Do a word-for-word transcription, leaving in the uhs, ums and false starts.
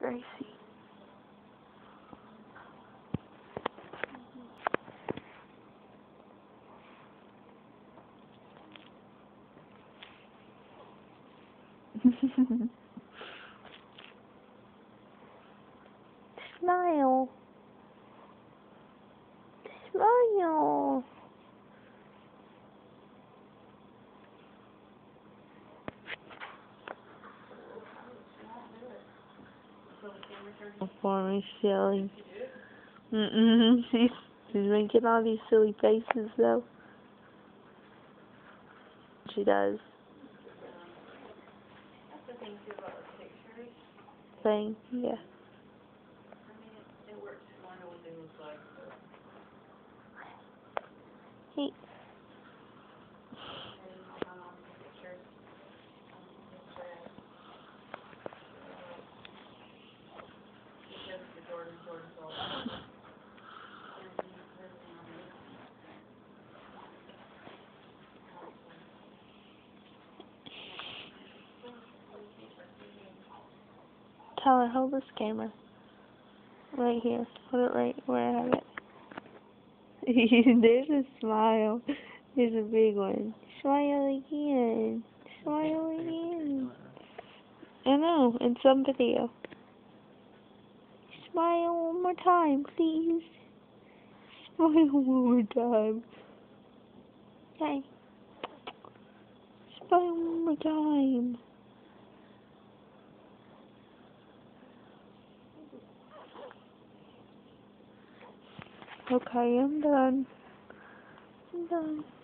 Gracie. Smile. Smile. For me, silly. Mm-mm. She's, she's making all these silly faces, though. She does. That's the thing, too, about the pictures. Thing, yeah. I mean, it, it works fine what they look like, but... Hey. Tyler, hold this camera. Right here. Put it right where I have it. There's a smile. There's a big one. Smile again. Smile again. I know, in some video. Smile one more time, please. Smile one more time. Okay. Smile one more time. Okay, I'm done. I'm done.